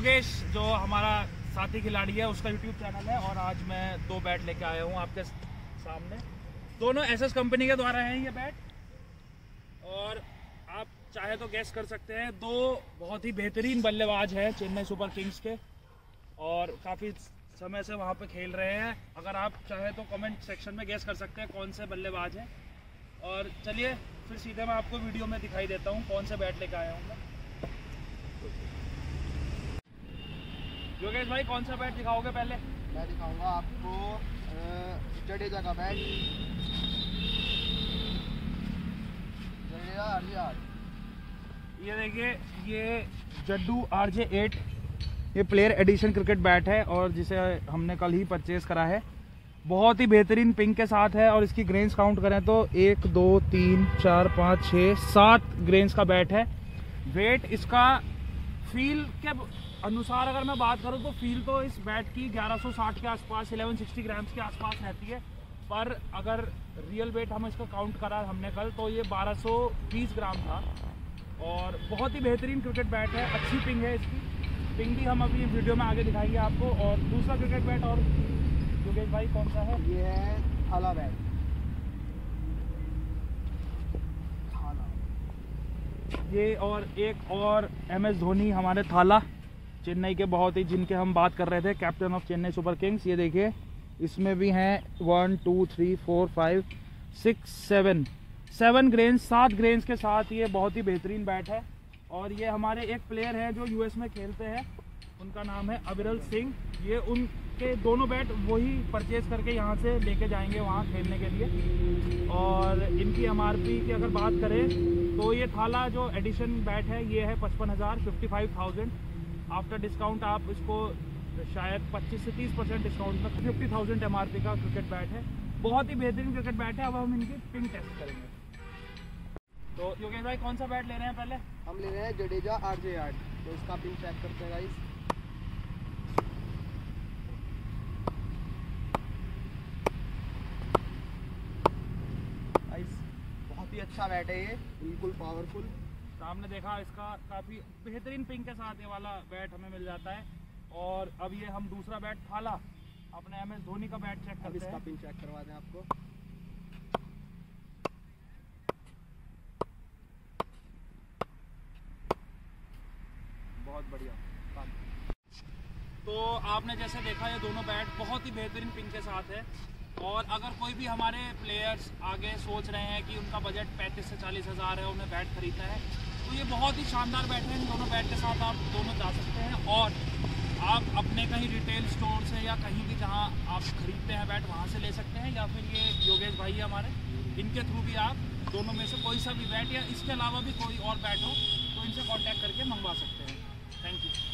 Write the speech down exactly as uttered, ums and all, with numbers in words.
योगेश जो हमारा साथी खिलाड़ी है उसका यूट्यूब चैनल है और आज मैं दो बैट लेके आया हूँ आपके सामने। दोनों एसएस कंपनी के द्वारा हैं ये बैट और आप चाहे तो गैस कर सकते हैं। दो बहुत ही बेहतरीन बल्लेबाज हैं चेन्नई सुपर किंग्स के और काफ़ी समय से वहाँ पे खेल रहे हैं। अगर आप चाहे तो कमेंट सेक्शन में गैस कर सकते हैं कौन से बल्लेबाज हैं। और चलिए फिर सीधे मैं आपको वीडियो में दिखाई देता हूँ कौन से बैट लेके आया हूँ मैं। योगेश भाई कौन सा बैट दिखाओगे पहले? मैं दिखाऊंगा आपको जडेजा का बैट, जडेजा आरजे आठ। ये देखिए ये जड्डू आरजे एट ये प्लेयर एडिशन क्रिकेट बैट है और जिसे हमने कल ही परचेज करा है। बहुत ही बेहतरीन पिंक के साथ है और इसकी ग्रेन्स काउंट करें तो एक दो तीन चार पाँच छः सात ग्रेन्स का बैट है। वेट इसका फील के अनुसार अगर मैं बात करूं तो फील तो इस बैट की ग्यारह सौ साठ के आसपास ग्यारह सौ साठ ग्राम्स के आसपास रहती है, पर अगर रियल वेट हम इसका काउंट करा हमने कल तो ये बारह सौ बीस ग्राम था। और बहुत ही बेहतरीन क्रिकेट बैट है, अच्छी पिंग है इसकी। पिंग भी हम अभी वीडियो में आगे दिखाएंगे आपको। और दूसरा क्रिकेट बैट और योगेश भाई कौन सा है? ये है थाला बैट। ये और एक और एम एस धोनी हमारे थाला चेन्नई के बहुत ही जिनके हम बात कर रहे थे captain of Chennai Super Kings. ये देखिए इसमें भी हैं one two three four five six seven seven grains सात ग्रेन्स के साथ ये बहुत ही बेहतरीन बैट है। और ये हमारे एक प्लेयर है जो यूएस में खेलते हैं, उनका नाम है अविरल सिंह। ये उनके दोनों बैट वही परचेज करके यहाँ से लेके जाएंगे वहाँ खेलने के लिए। और इनकी एमआरपी की अगर बात करें तो ये थाला जो एडिशन बैट है ये है पचपन हज़ार fifty five thousand. After discount आप इसको शायद पच्चीस से तीस परसेंट डिस्काउंट में fifty thousand M R P का क्रिकेट बैट है। बहुत ही बेहतरीन क्रिकेट बैट है। अब हम इनकी पिंग टेस्ट करेंगे। तो योगेश भाई कौन सा बैट ले रहे हैं पहले? हम ले रहे हैं जडेजा आरजे आठ। तो इसका पिंग चेक करते हैं गाइस। गाइस बहुत ही अच्छा बैट है ये, बिल्कुल पावरफुल। सामने देखा इसका काफ़ी बेहतरीन पिंक के साथ ये वाला बैट हमें मिल जाता है। और अब ये हम दूसरा बैट थाला अपने एम एस धोनी का बैट चेक करते हैं। इसका पिंक चेक करवा दें आपको। बहुत बढ़िया। तो आपने जैसे देखा ये दोनों बैट बहुत ही बेहतरीन पिंक के साथ है। और अगर कोई भी हमारे प्लेयर्स आगे सोच रहे हैं कि उनका बजट पैंतीस से चालीस हज़ार है, उन्हें बैट खरीदना है, तो ये बहुत ही शानदार बैट है। इन दोनों बैट के साथ आप दोनों जा सकते हैं और आप अपने कहीं रिटेल स्टोर से या कहीं भी जहां आप खरीदते हैं बैट वहां से ले सकते हैं, या फिर ये योगेश भाई हमारे इनके थ्रू भी आप दोनों में से कोई सा भी बैट या इसके अलावा भी कोई और बैट हो तो इनसे कॉन्टैक्ट करके मंगवा सकते हैं। Thank you.